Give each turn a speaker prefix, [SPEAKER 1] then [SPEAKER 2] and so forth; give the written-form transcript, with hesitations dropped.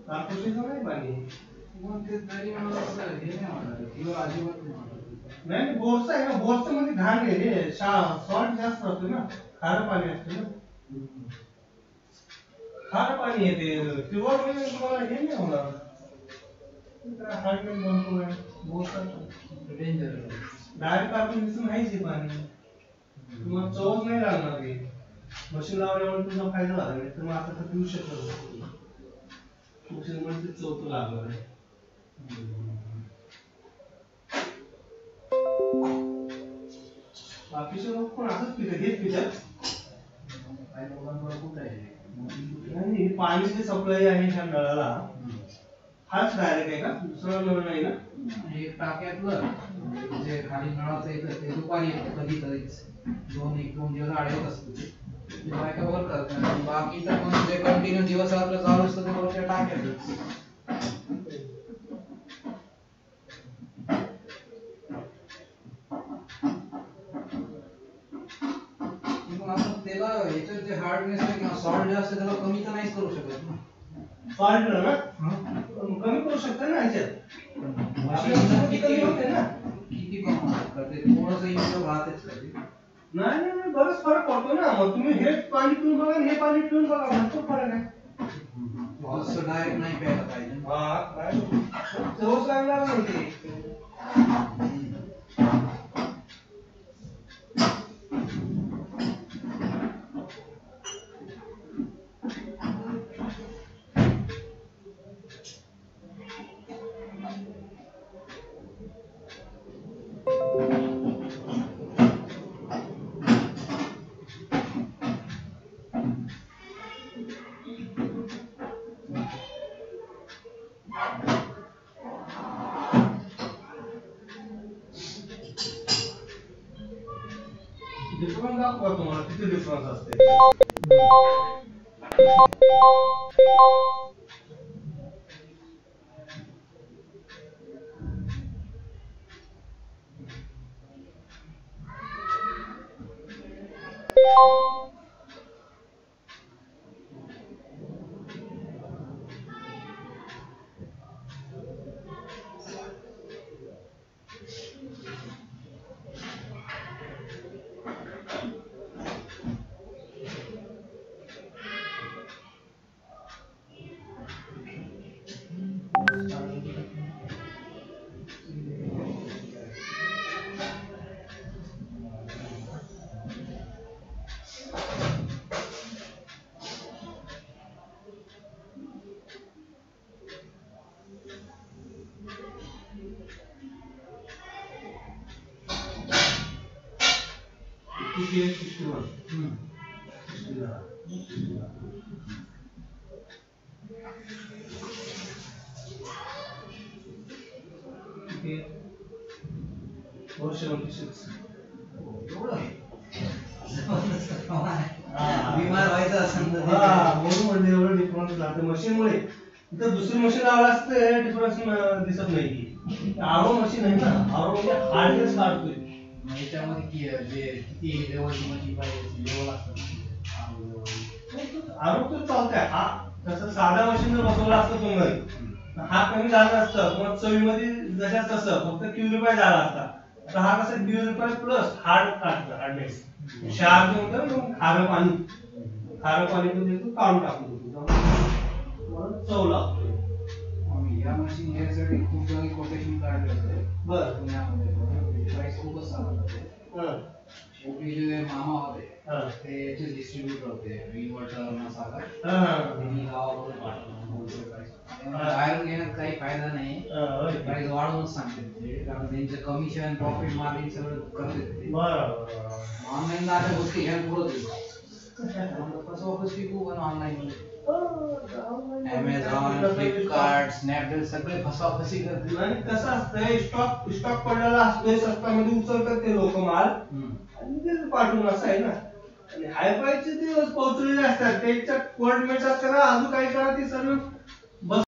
[SPEAKER 1] कापूसीचं नाही पाणी
[SPEAKER 2] मग ते तरी मला असं हे नाही वाटत किंवा अजिबात नाही वाटत.
[SPEAKER 1] नाही बोरचं आहे ना, बोरचं मध्ये घाण आहे रे, सॉल्ट जास्त असतो ना, खारं पाणी असतं ना, खारं पाणी येते प्युअर म्हणजे तुम्हाला हे नाही होणार. हार्डमेन बनतो आहे बोरचं
[SPEAKER 2] डेंजर
[SPEAKER 1] डायरेक्ट आपण दिसून नाहीच पाणी, तुम्हाला चवच नाही लागणार ते. मशीन लावल्यामुळे तुझा फायदा झाला नाही तर मग आता तर पिऊ शकत नाही, मशीन मध्ये चव तो लागणार आहे. बाकीचे लोक पण असंच पितात, हेच पितात.
[SPEAKER 2] काही लोकांकडे कुठं आहे
[SPEAKER 1] नाही पाणी जे सप्लाय आहे ह्या नळाला हाच डायरेक्ट आहे का, दुसरा नळ नाही ना?
[SPEAKER 2] एक टाक्यातलं जे खाली नळाचं येतं ते दुपारी येतं कधीतरीच, 2-1-2 दिवस आड येत असतं ते बायका करतात. बाकीचं पण जे कंटिन्यू दिवस आपलं चालू असतं ते वरच्या टाक्यातच. त्याला याच्यात जे हार्डनेस आहे किंवा सॉल्ट जे असतं त्याला कमी तर नाहीच करू शकत ना.
[SPEAKER 1] सॉल्ट ना कमी करू शकता ना ह्याच्यात, किती होते ना,
[SPEAKER 2] किती कमी होतं ते थोडंसं इम्प्रूव्ह राहतेच का ते.
[SPEAKER 1] नाही नाही बरंच फरक पडतो ना. मग तुम्ही हे पाणी पिऊन बघा हे पाणी पिऊन बघा, भरपूर फरक आहे.
[SPEAKER 2] असं डायरेक्ट नाही प्यायला पाहिजे.
[SPEAKER 1] हा चवच लागणार नाही ते. डिफरन्स दाखवा तुम्हाला किती डिफरन्स असते.
[SPEAKER 2] बिमार व्हायचं असेल तर
[SPEAKER 1] म्हणून म्हणजे एवढं डिफरन्स लागते मशीनमुळे. इथं दुसरी मशीन लावलं असतं डिफरन्स दिसत नाही. आरो मशीन आहे ना, आरो म्हणजे हार्डनेस काढतोय.
[SPEAKER 2] याच्यामध्ये जे किती लेवलची मशीन पाहिजे लेवल असतं
[SPEAKER 1] आरो तर चालतंय. हा तसं साधा मशीन जर बसवला असतं तुम्ही, हा कमी झाला असतं किंवा चवीमध्ये जशा तसं फक्त प्युरिफाय झाला असता. तर हा कसं प्युरिफाय प्लस हार्ड काढतं, हार्डनेस क्षार जे होतं ना खारं पाणी, खारं पाणी पण देतो काढून टाकून देतो, चव लागतो.
[SPEAKER 2] या मशीन घ्यायसाठी खूप जण कोटेशन काढले होते
[SPEAKER 1] बरं
[SPEAKER 2] पुण्यामध्ये, प्राइस खूपच सांगत होते. जे मामा होते ते याचे डिस्ट्रीब्युटर होते इन्व्हर्टर मसाला, त्यांनी गावाकडून पाठवलं होलसेल प्राइस. बाहेरून घेण्यात काही फायदा नाही, प्राइस वाढवूनच सांगते कारण त्यांचं कमिशन प्रॉफिट मार्जिन सगळं करते. ऑनलाईन अशा गोष्टी घ्यायला पुरत कसं ऑफिस खूप ऑनलाईन मध्ये Amazon, फ्लिपकार्ट, स्नॅपडील सगळे फसाफसी करते.
[SPEAKER 1] आणि कसं असतंय स्टॉक पडलेला असतोय, स्वस्तामध्ये उचलतात ते लोक माल आणि ते पाठवून असं आहे ना. आणि हायफायचे दिवस पोहोचलेले असतात, त्याच्यात कोल्ड मेटच करा अजून काही करा, ते सर्व